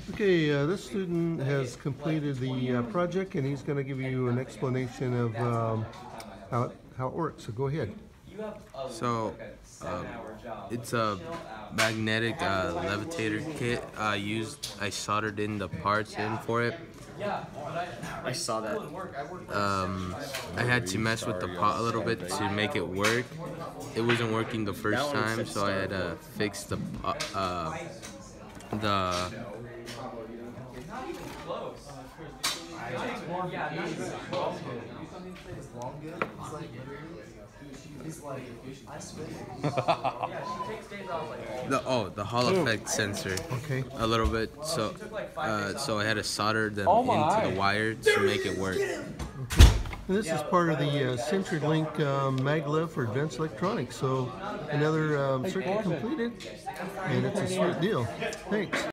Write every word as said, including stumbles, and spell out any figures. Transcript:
Okay, uh, this student has completed the uh, project and he's going to give you an explanation of um, how, it, how it works. So go ahead. So, um, it's a magnetic uh, levitator kit. I used, I soldered in the parts in for it. I saw that. Um, I had to mess with the pot a little bit to make it work. It wasn't working the first time, so I had to fix the uh, uh, the. The oh the Hall effect sensor. Okay. A little bit, so uh, so I had to solder them into the wire to make it work. And this is part of the uh, CenturyLink um, MagLev for advanced electronics. So another um, circuit completed, and it's a sweet deal. Thanks.